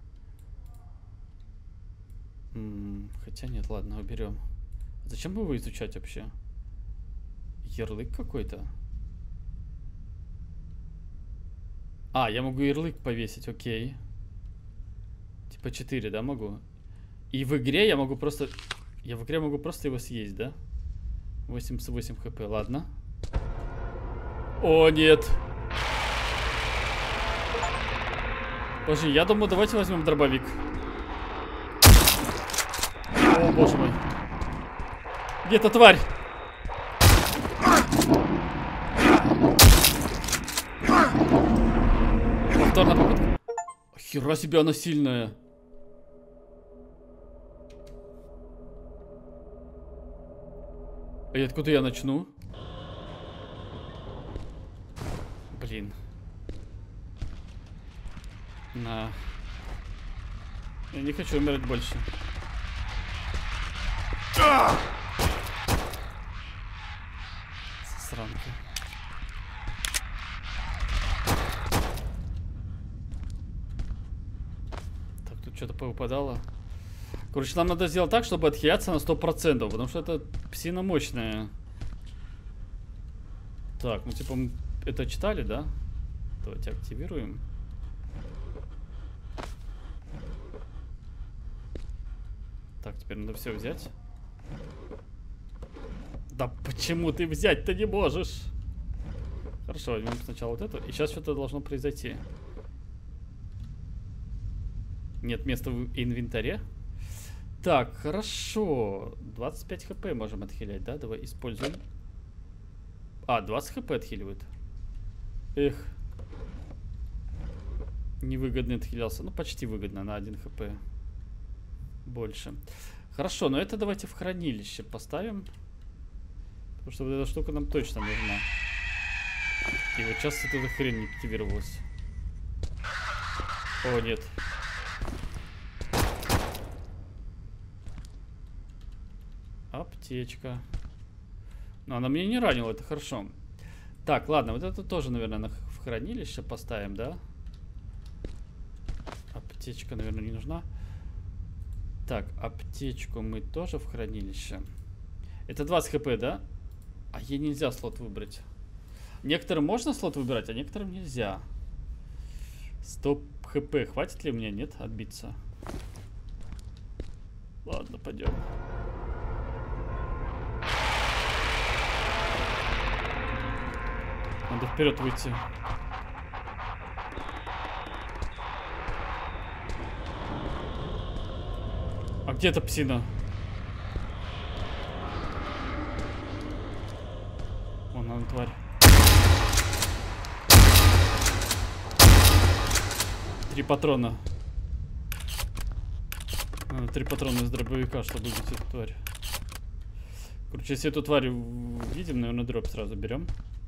Хотя нет, ладно, уберем. Зачем бы его изучать вообще? Ярлык какой-то. А, я могу ярлык повесить, окей. Типа 4, да, могу? И в игре я могу просто... Я в игре могу просто его съесть, да? 88 хп, ладно. О, нет. Подожди, я думаю, давайте возьмем дробовик. О, боже мой. Где-то тварь. Повторная попытка. Хера себе она сильная. И откуда я начну? Блин. На. Я не хочу умирать больше. Сранка. Так, тут что-то повыпадало. Короче, нам надо сделать так, чтобы отхиляться на 100%, потому что это псина мощная. Так, ну типа это читали, да? Давайте активируем. Так, теперь надо все взять. Да почему ты взять-то не можешь? Хорошо, возьмем сначала вот это. И сейчас что-то должно произойти. Нет места в инвентаре. Так, хорошо. 25 хп можем отхилять, да? Давай используем. А, 20 хп отхиливает. Эх. Невыгодно отхилялся. Ну, почти выгодно, на 1 хп. Больше. Хорошо, но это давайте в хранилище поставим. Потому что вот эта штука нам точно нужна. И вот сейчас эта хрень не активировалась. О, нет. Аптечка. Но она меня не ранила, это хорошо. Так, ладно, вот это тоже, наверное, в хранилище поставим, да? Аптечка, наверное, не нужна. Так, аптечку мы тоже в хранилище. Это 20 хп, да? А ей нельзя слот выбрать. Некоторым можно слот выбирать, а некоторым нельзя. 100 хп. Хватит ли мне? Нет, отбиться. Ладно, пойдем. Надо вперед выйти. А где эта псина? Вон она, тварь. 3 патрона. Надо 3 патрона из дробовика, чтобы убить эту тварь. Короче, если эту тварь видим, наверное, дроп сразу берем.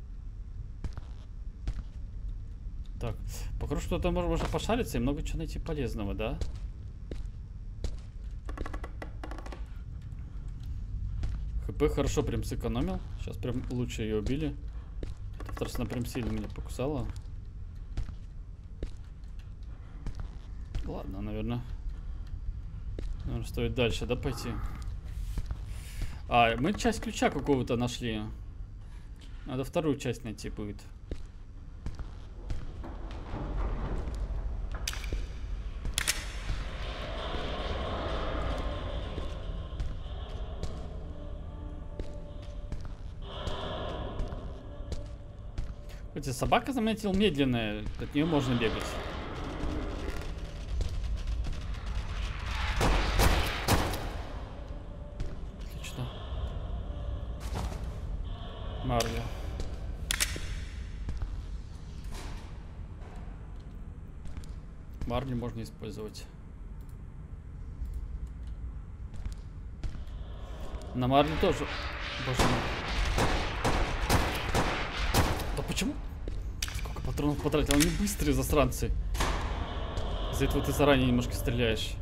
Так, похоже, что там можно пошариться и много чего найти полезного, да? ХП хорошо прям сэкономил. Сейчас прям лучше ее убили. Вторая она прям сильно меня покусала. Ладно, наверное, стоит дальше, да, пойти. А, мы часть ключа какого-то нашли. Надо вторую часть найти будет. Хотя собака, заметил, медленная. От нее можно бегать. Отлично. Марля. Марлю можно использовать. На марлю тоже. Боже мой. Да почему? Сколько патронов потратил? Они быстрые засранцы. Из-за этого ты заранее немножко стреляешь.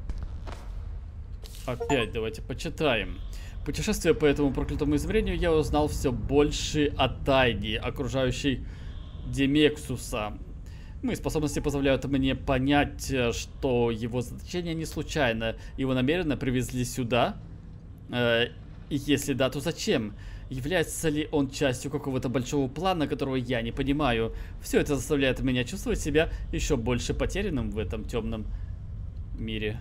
Опять давайте почитаем. Путешествуя по этому проклятому измерению, я узнал все больше о тайне, окружающей Демексуса. Мои способности позволяют мне понять, что его заточение не случайно. Его намеренно привезли сюда. И если да, то зачем? Является ли он частью какого-то большого плана, которого я не понимаю? Все это заставляет меня чувствовать себя еще больше потерянным в этом темном мире.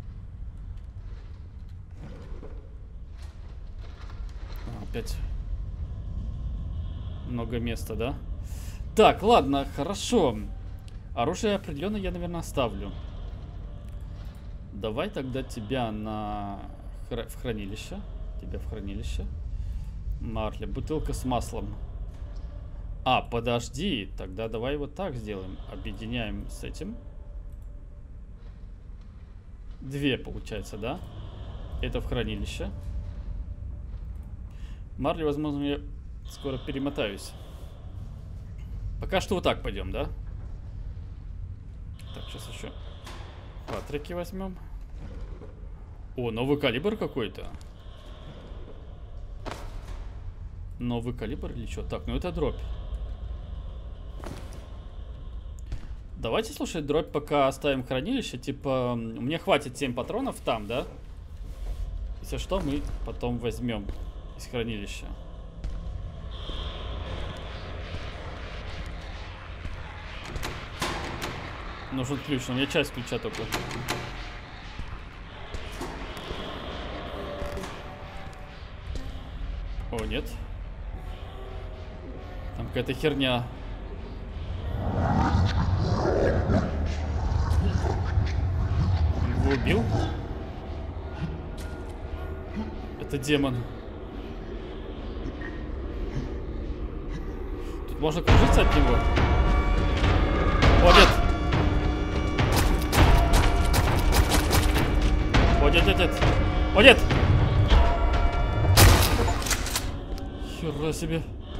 Опять много места, да? Так, ладно, хорошо. Оружие определенно я, наверное, оставлю. Давай тогда тебя в хранилище. Тебя в хранилище. Марля, бутылка с маслом. А, подожди. Тогда давай вот так сделаем. Объединяем с этим. 2 получается, да? Это в хранилище. Марли, возможно, я скоро перемотаюсь. Пока что вот так пойдем, да? Так, сейчас еще патрики возьмем. О, новый калибр какой-то. Новый калибр или что? Так, ну это дробь. Давайте, слушай, дробь пока оставим в хранилище. Типа, мне хватит 7 патронов там, да? Если что, мы потом возьмем из хранилища. Нужен ключ, но у меня часть ключа только. О, нет. Там какая-то херня. Его убил? Это демон. Тут можно кружиться от него. О, нет! О, нет, нет, нет! О, нет! Хера себе.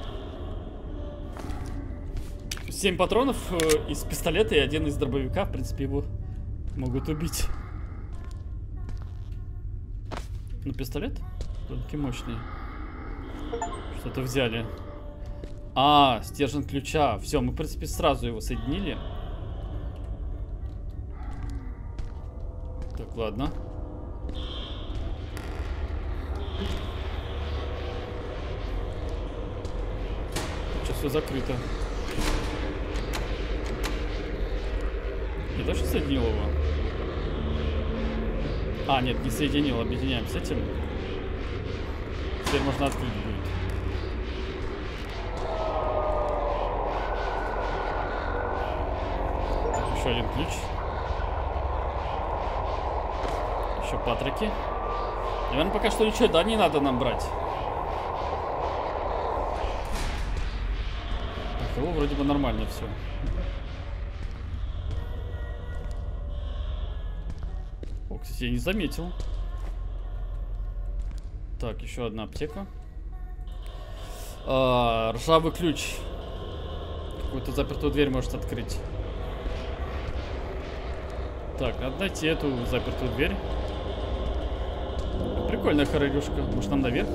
7 патронов из пистолета и 1 из дробовика. В принципе, его могут убить. Ну, пистолет довольно-таки мощный. Что-то взяли. А, стержень ключа. Все, мы, в принципе, сразу его соединили. Так, ладно. Сейчас все закрыто. Я точно соединил его? А, нет, не соединил. Объединяем с этим. Теперь можно открыть будет. Так, еще один ключ. Еще патроки. Наверное, пока что ничего, да, не надо нам брать. Так, его вроде бы нормально все. О, кстати, я не заметил. Так, еще одна аптека. Ржавый ключ. Какую-то запертую дверь может открыть. Так, надо найти эту запертую дверь. Прикольная хоролюшка. Может, нам наверх?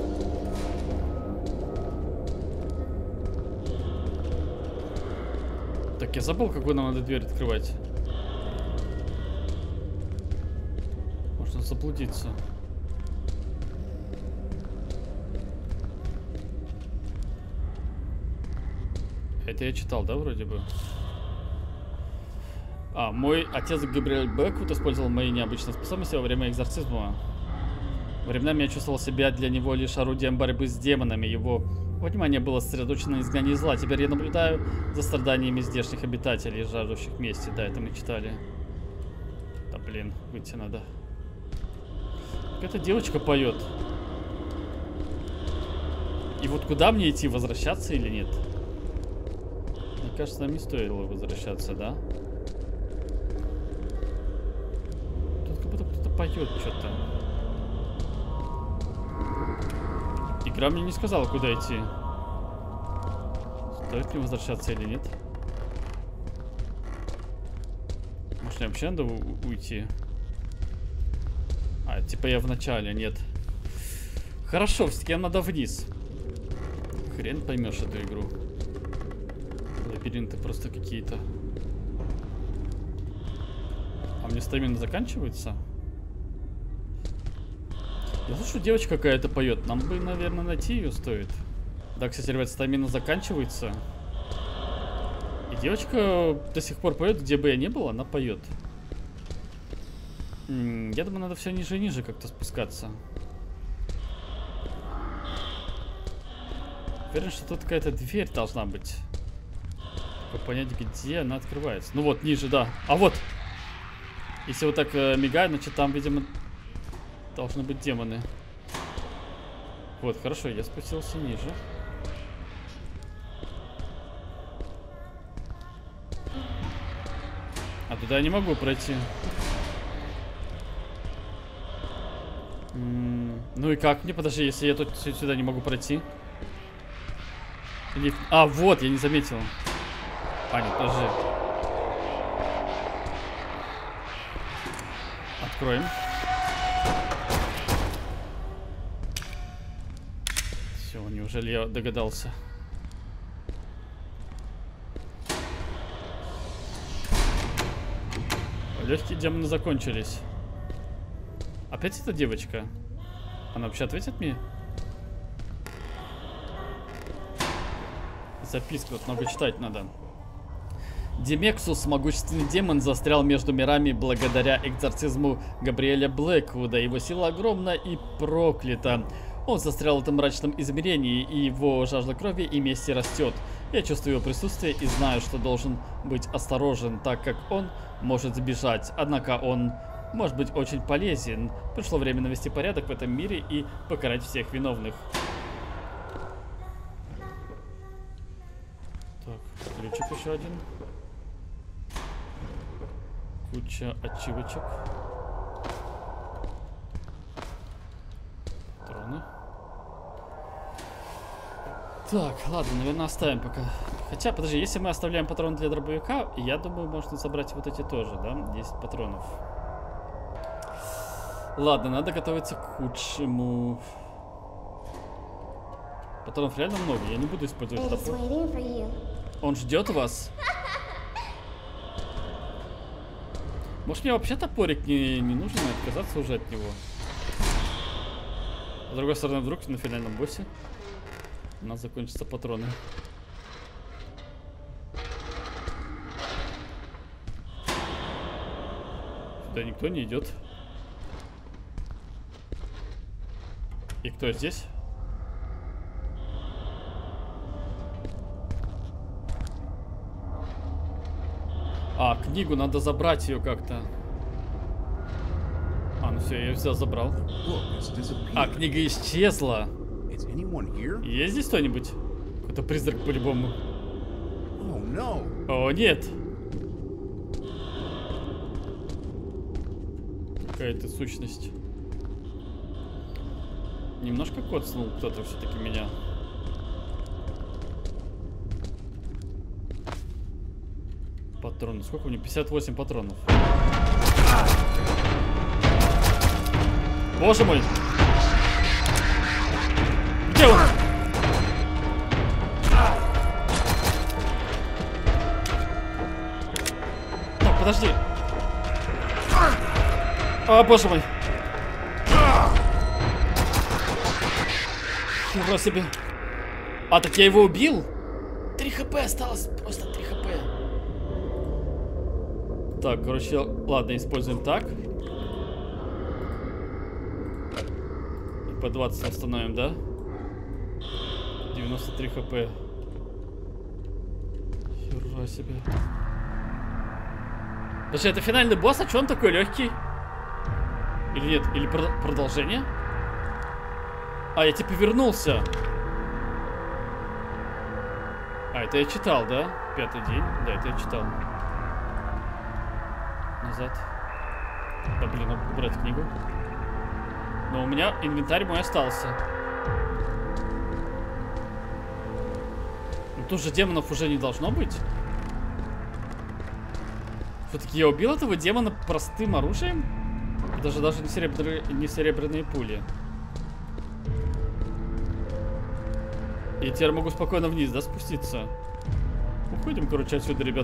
Так, я забыл, какую нам надо дверь открывать. Можно заблудиться. Это я читал, да, вроде бы? Мой отец Габриэль Бэквуд использовал мои необычные способности во время экзорцизма. Временами я чувствовал себя для него лишь орудием борьбы с демонами. Его внимание было сосредоточено на изгнании зла. Теперь я наблюдаю за страданиями здешних обитателей, жаждущих мести. Да, это мы читали. Да, блин, выйти надо. Какая-то девочка поет. И вот куда мне идти, возвращаться или нет? Мне кажется, нам не стоило возвращаться, да? Тут как будто кто-то поет что-то. Игра мне не сказала, куда идти. Стоит ли возвращаться или нет? Может, мне вообще надо уйти? Типа я в начале, нет. Хорошо, все-таки надо вниз. Хрен поймешь эту игру. Лабиринты просто какие-то. А мне стамина заканчивается? Я слышу, девочка какая-то поет. Нам бы, наверное, найти ее стоит. Да, кстати, ребят, стамина заканчивается. И девочка до сих пор поет, где бы я ни был, она поет. Я думаю, надо все ниже и ниже как-то спускаться. Уверен, что тут какая-то дверь должна быть. Чтобы понять, где она открывается. Ну вот, ниже, да. А вот! Если вот так мигает, значит там, видимо, должны быть демоны. Вот, хорошо, я спустился ниже. А туда я не могу пройти. Ну и как мне? Подожди, если я тут сюда не могу пройти. Или... А, вот, я не заметил. А, нет, подожди. Откроем. Все, неужели я догадался? Легкие демоны закончились. Опять эта девочка? Она вообще ответит мне? Записка, вот много читать надо. Демексус, могущественный демон, застрял между мирами благодаря экзорцизму Габриэля Блэквуда. Его сила огромна и проклята. Он застрял в этом мрачном измерении, и его жажда крови и мести растет. Я чувствую его присутствие и знаю, что должен быть осторожен, так как он может сбежать. Однако он может быть очень полезен. Пришло время навести порядок в этом мире и покарать всех виновных. Так, ключик еще один. Куча ачивочек. Патроны. Так, ладно, наверное, оставим пока. Хотя, подожди, если мы оставляем патроны для дробовика, я думаю, можно собрать вот эти тоже, да? 10 патронов. Ладно, надо готовиться к худшему. Патронов реально много, я не буду использовать топор. Он ждет вас. Может, мне вообще топорик не нужен, и отказаться уже от него. С другой стороны, вдруг на финальном боссе у нас закончатся патроны. Сюда никто не идет. И кто здесь? А, книгу надо забрать ее как-то. А, ну все, я ее взял, забрал. А, книга исчезла. Есть здесь кто-нибудь? Какой-то призрак по-любому. О, нет. Какая-то сущность. Немножко коцнул кто-то все-таки меня. Патроны. Сколько у меня? 58 патронов. Боже мой! Где он? Так, подожди. О, боже мой! Ничего себе. А, так я его убил? 3 хп осталось. Просто 3 хп. Так, короче, ладно, используем так. И по 20 установим, да? 93 хп. Хера себе. Подожди, это финальный босс? А что он такой легкий? Или нет? Или продолжение? А, я типа вернулся. А, это я читал, да? 5-й день. Да, это я читал. Назад. Да, блин, надо убрать книгу. Но у меня инвентарь мой остался. Ну, тут же демонов уже не должно быть. Все-таки я убил этого демона простым оружием? И даже не серебряные пули. И теперь могу спокойно вниз, да, спуститься. Уходим, короче, отсюда, ребят.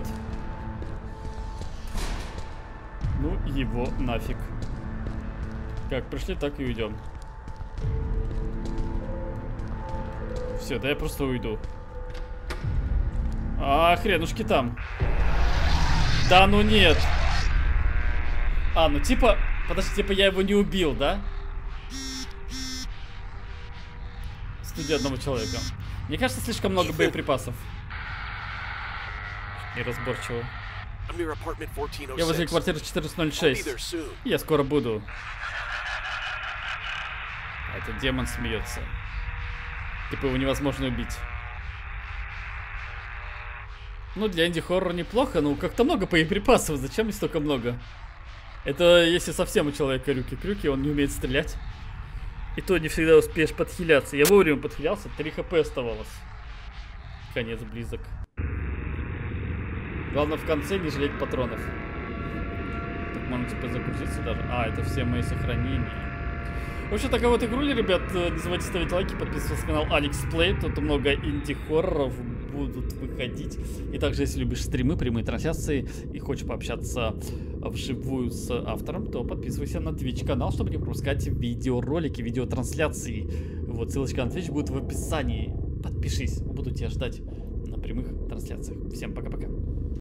Ну, его нафиг. Как пришли, так и уйдем. Все, да я просто уйду. А, хренушки там. Да ну нет. А, ну типа... Подожди, типа я его не убил, да? Студия одного человека. Мне кажется, слишком много боеприпасов. Неразборчиво. Я возле квартиры 1406. Я скоро буду. А этот демон смеется. Типа его невозможно убить. Ну, для инди-хоррора неплохо, но как-то много боеприпасов. Зачем мне столько много? Это если совсем у человека крюки, он не умеет стрелять. И то не всегда успеешь подхиляться. Я вовремя подхилялся, 3 хп оставалось. Конец близок. Главное в конце не жалеть патронов. Так можно типа загрузиться даже. А, это все мои сохранения. В общем, такая вот игруля, ребят. Не забывайте ставить лайки, подписываться на канал Алексплей. Тут много инди-хорроров будут выходить. И также, если любишь стримы, прямые трансляции и хочешь пообщаться вживую с автором, то подписывайся на Twitch канал, чтобы не пропускать видеоролики, видеотрансляции. Вот, ссылочка на Twitch будет в описании. Подпишись, буду тебя ждать на прямых трансляциях. Всем пока-пока.